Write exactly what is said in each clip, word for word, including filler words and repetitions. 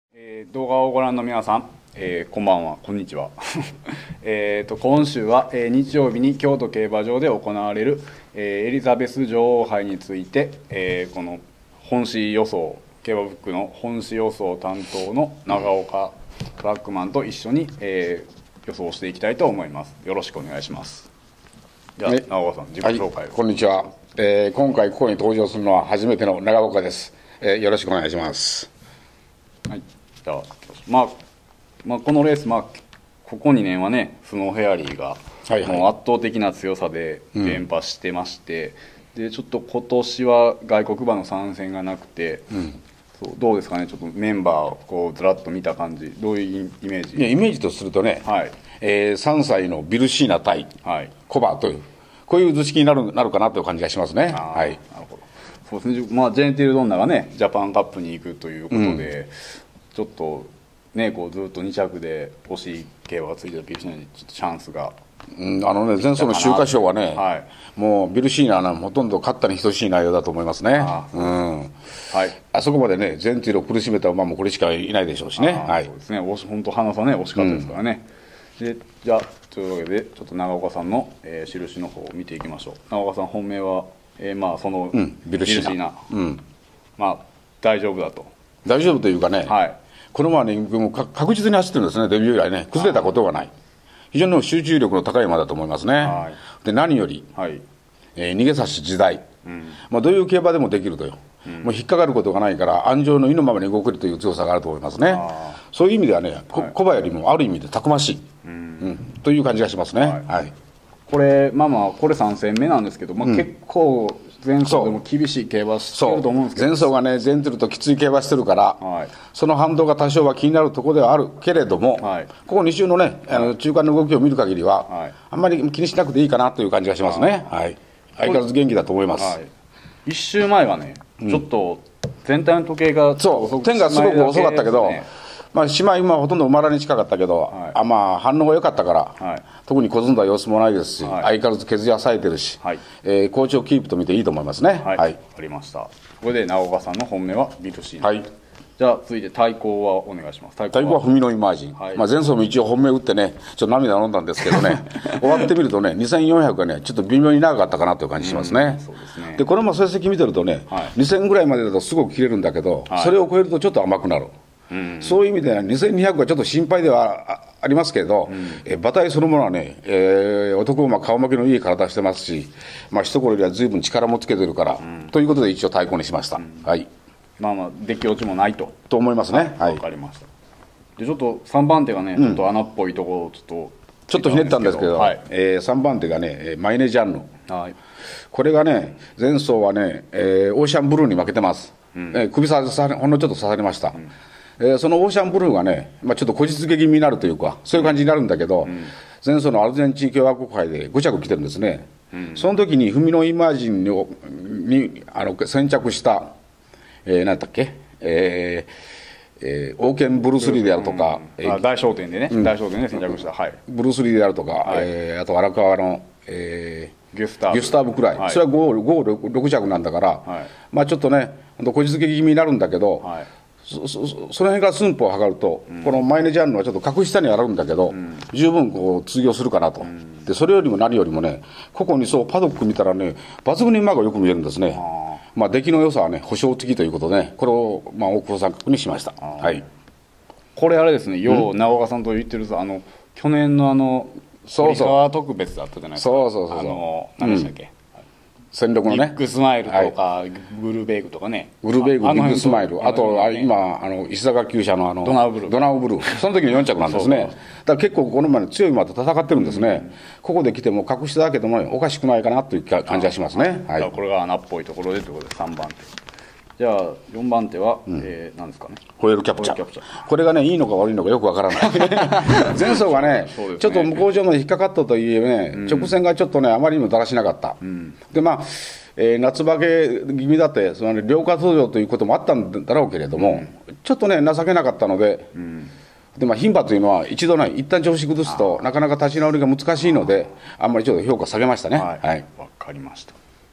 えー動画をご覧の皆さん、えーこんばんは、こんにちは。えーと今週は、えー日曜日に京都競馬場で行われる、えーエリザベス女王杯について、えーこの本誌予想、競馬ブックの本誌予想担当の長岡バックマンと一緒に、えー予想していきたいと思います。よろしくお願いします。じゃあ、 ね長岡さん、自己紹介を。 はい、こんにちは、えー今回ここに登場するのは初めての長岡です、えーよろしくお願いします。 はい、じゃあ、まあ、まあ、このレース、まあ、ここにねんはね、スノーフェアリーがはいはいもう圧倒的な強さで連覇してまして、でちょっと今年は外国馬の参戦がなくて、そうどうですかね、ちょっとメンバーをこうずらっと見た感じ、どういうイメージ？ いやイメージとするとね、 はいえーさんさいのビルシーナ対はいコバというこういう図式になるなるかなという感じがしますね。 あーはい、 なるほど。そうですね、まあ、ジェンティルドンナがねジャパンカップに行くということで、ちょっとねこうずっとに着で惜しい競馬がついてたビルシーナにちょっとチャンスが、 うん、あのね前走の秋華賞はね、 はいもうビルシーナはほとんど勝ったに等しい内容だと思いますね。 あうんはいあそこまでね全ティルを苦しめた馬もこれしかいないでしょうしね。 あーはいそうですね、惜し本当花差ね惜しかったですからね、でじゃあというわけでちょっと長岡さんの、えー印の方を見ていきましょう。長岡さん本命は、えーまあその、 んビルシーナうんまあ大丈夫だと。 大丈夫というかね、 はいこの馬はねもうか確実に走ってるんですね。デビュー以来ね崩れたことがない、非常に集中力の高い馬だと思いますね。 はで何より、 はいえー逃げ差し自在、まあ、どういう競馬でもできるという、もう引っかかることがないから安城の意のままに動けるという強さがあると思いますね。そういう意味ではね、こ小馬よりもある意味でたくましい、うんという感じがしますね。 はいはいこれまあまあこれさん戦目なんですけど、まあ、結構前走でも厳しい競馬してそうると思うんですけど、 前走がね前テルときつい競馬してるから、 はいその反動が多少は気になるところではあるけれども、 はいここに週のねあの中間の動きを見る限りは、 はいあんまり気にしなくていいかなという感じがしますね。はい相変わらず元気だと思います。 はい、一周前がね、ちょっと全体の時計がそう点がすごく遅かったけど、 ねまあ、姉妹馬はほとんど馬らに近かったけど、 はいあまあ、反応が良かったから、 はい特に小ずんだ様子もないですし、 はい相変わらず削りはさえてるし、 はいえー好調キープと見ていいと思いますね。 はい、 はいわかりました。ここで長岡さんの本命はビルシーナ、 はいじゃあ続いて対抗はお願いします。対対抗は踏みのイマージン、 はいまあ、前走も一応本命打ってねちょっと涙飲んだんですけどね終わってみるとねにせんよんひゃくがねちょっと微妙に長かったかなという感じしますね。 そうですねでこれも成績見てるとね、 はいにせんぐらいまでだとすごく切れるんだけど、 はいそれを超えるとちょっと甘くなる、そういう意味ではにせんにひゃくはちょっと心配ではあありますけれど、え馬体そのものはね、えー男馬顔負けのいい体してますし、まあ一頃よりは随分力もつけてるから、ということで一応対抗にしました。はいまあまあ出来落ちもないと。 と思いますね。はわいかりました。でちょっとさんばん手がね、ちょっと穴っぽいところをちょっとちょっとひねったんですけど、 はいえーさんばん手がねえーマイネジャンヌ、 はいこれがね前走はね、えーオーシャンブルーに負けてます、えー首ささほんのちょっと刺されました、えーそのオーシャンブルーがね、まあ、ちょっとこじつけ気味になるというかそういう感じになるんだけど、前走のアルゼンチン共和国杯でご着来てるんですね、その時に踏みのイマージンににあの先着した、えー、何だっけえーえーオーケンブルース・リーであるとか、えーあ大商店でね、大商店で先着した、はい、 ブルース・リーであるとか、 はいえーあと荒川の、えーギュスターブギュスターブくらい、 はいそれはご、ご、ろく着なんだから、 はいまあちょっとね、ほんとこじつけ気味になるんだけど、 はいそそそその辺から寸法を測ると、このマイネジャンヌはちょっと格下にあるんだけど、十分こう通用するかなと、でそれよりも何よりもね、ここにそうパドック見たらね、抜群に馬がよく見えるんですね、まあ出来の良さはね、保証的ということで、ね、これをまあ大黒三角にしました。はいこれあれですね、よう長岡さんと言ってるあの去年のあのそうそう堀川特別だったじゃないですか。 そうそうそうそうあの何でしたっけ、 戦力のねビッグスマイルとか、グルベイグとかね、 グルベイグ、 あビッグスマイル、あと、あね今、あの石坂厩舎のあのドナウブルードナウブルー、その時のよん着なんですね、 そうそうだから結構、この馬に強い馬と戦ってるんですね、ここで来ても、格下だけども、おかしくないかなというか感じがしますね。はだからい、 これが穴っぽいところでということでさんばん手。じゃあよんばん手は、えー何ですかね。 ホエールキャプチャーホエールキャプチャーこれがね、いいのか悪いのかよくわからない、前走がねそうですねちょっと向こう上まで引っかかったといえね、直線がちょっとね、あまりにもだらしなかった、でまあえー夏バケ気味だって、その、ね、両下登場ということもあったんだろうけれども、ちょっとね、情けなかったので。でまあ、牝馬というのは一度ね一旦調子崩すとなかなか立ち直りが難しいのであんまりちょっと評価下げましたね。 はい、 はいわかりました。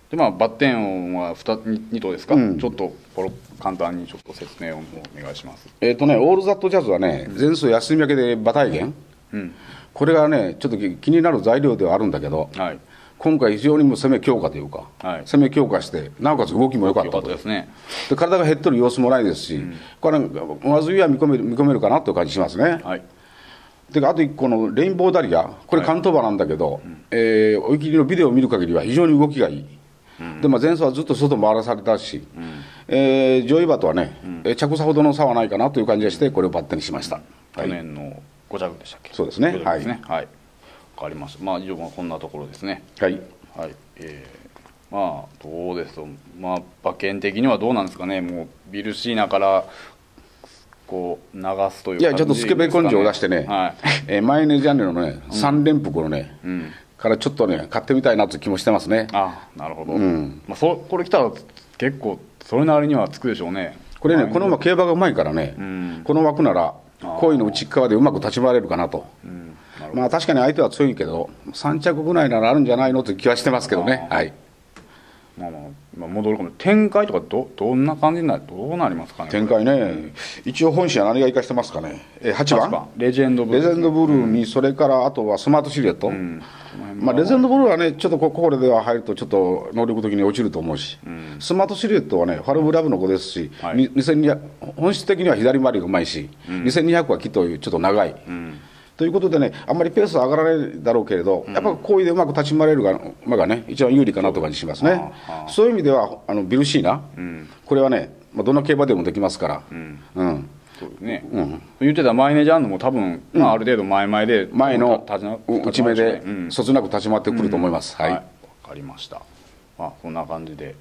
でまあバッテン音は 2, に頭ですか、うん、ちょっとこれ簡単にちょっと説明をお願いします。 えっ、ー、とねオールザットジャズはね前奏休み明けで馬体弦、うん、これがねちょっと気になる材料ではあるんだけど、はい、今回非常にもう攻め強化というか、はい、攻め強化してなおかつ動きも良かったと。 良かったですね。 で体が減っとる様子もないですし、うん、これまずは見込める見込めるかなという感じしますね。はい、であといっこのレインボーダリア、これ関東馬なんだけど、はい、えー、追い切りのビデオを見る限りは非常に動きがいい、うん、でまあ、前走はずっと外回らされたし、うん、えー、上位馬とはね、うん、着差ほどの差はないかなという感じがしてこれをバッテンにしました、 うん、去年のご着でしたっけ。 そうですね、 はい、はい、分かりました。まあ以上はこんなところですね。 はい、 はい、えー、まあどうですと、まあ馬券的にはどうなんですかね。もうビルシーナからこう流すというか、ね、 いやちょっとスケベ根性を出してね、はい、えー、マイネージャンネのねさん連複のね、うん、からちょっとね買ってみたいなという気もしてますね。 あ、なるほど、うん、まあ、そこれ来たら結構それなりにはつくでしょうね。 これねこの馬競馬がうまいからね、うん、この枠なら好位の内側でうまく立ち回れるかなと、うん、なまあ確かに相手は強いけどさん着ぐらいならあるんじゃないのという気はしてますけどね。はい、 まあまあまあ、戻るかも。展開とか ど, どんな感じになる、どうなりますかね。 展開ね、うん、一応本社は何が生かしてますかね。えはちばん, ばんレジェンドブルー、 レジェンドブルーに、うん、それからあとはスマートシルエット、うん、まあ、レジェンドブルーはねちょっとここでは入るとちょっと能力的に落ちると思うし、うん、スマートシルエットはねファルムラブの子ですし、はい、にせんにひゃく本質的には左回りがうまいし、うん、にせんにひゃくはきっとちょっと長い、うん、ということでねあんまりペースは上がらないだろうけれど、うん、やっぱ好位でうまく立ち回れる馬がね一番有利かなという感じしますね。そう、そういう意味ではあのビルシーナ、うん、これはね、まあ、どんな競馬でもできますから、うんうん、 そうですね、うん、言ってたマイネジャーンも多分、うん、まあ、ある程度前々で前の内目でそつなく立ち回ってくると思います。はい、わかりました。まあこんな感じで、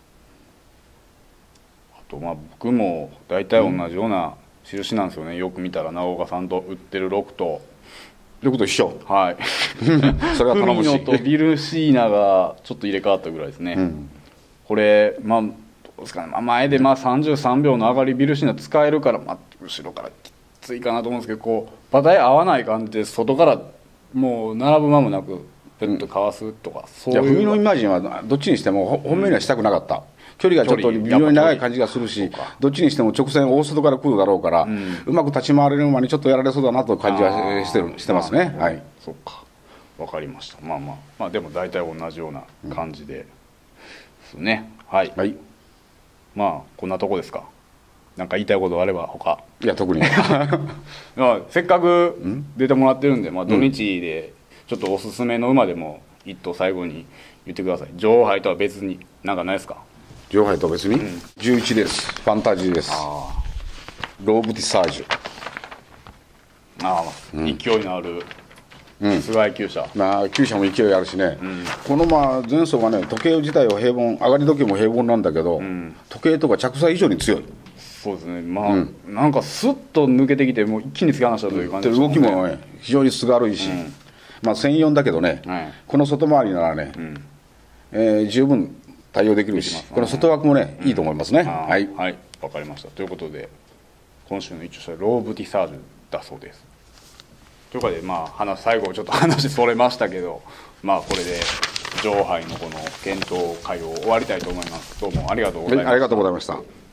あとまあ僕も大体同じような印なんですよね。よく見たら直岡さんと売ってるろくとろくと一緒。 はい。 それは頼もしい。 フミノとビルシーナがちょっと入れ替わったぐらいですね。うん、これまあどうですかね。まあ、前でまあさんじゅうさんびょうの上がりビルシーナ使えるから、まあ、後ろからきついかなと思うんですけど、こう馬体合わない感じで外からもう並ぶ間もなくペッとかわすとか、うん、そういう。 いやフミノイマージンはどっちにしても本命にはしたくなかった。うん、距離がちょっと微妙に長い感じがするし、どっちにしても直線大外から来るだろうから、うん、うまく立ち回れる馬にちょっとやられそうだなという感じはしてるしてますね。はい、 そうか、わかりました。まあまあまあでも大体同じような感じで、うん、ですね。はい、はい、まあこんなとこですか。なんか言いたいことあれば他。 いや特にせっかく出てもらってるんで、まあ、土日でちょっとおすすめの馬でも一頭最後に言ってください。女王杯とは別になんかないですか。 女王杯と別に、うん、じゅういちです。ファンタジーです。あローブ・ディサージュ。 ああ、うん、勢いのある菅井厩舎、 まあ厩舎も勢いあるしね、うん、このまあ前走がね時計自体は平凡、上がり時計も平凡なんだけど、うん、時計とか着差以上に強い。 そうですね。まあ、うん、なんかスッと抜けてきてもう一気に突き放したという感じですね。 動きもね非常にすがるいし、うん、まあせんよんだけどね、はい、この外回りならね、うん、えー、十分対応できるし、この外枠もね、うん、いいと思いますね。はい、 はい、わかりました。ということで今週の一応ローブ・ディサージュだそうです。ということでまあ話最後ちょっと話それましたけど、まあこれで女王杯のこの検討会を終わりたいと思います。どうもありがとうございました。 はい、ありがとうございました。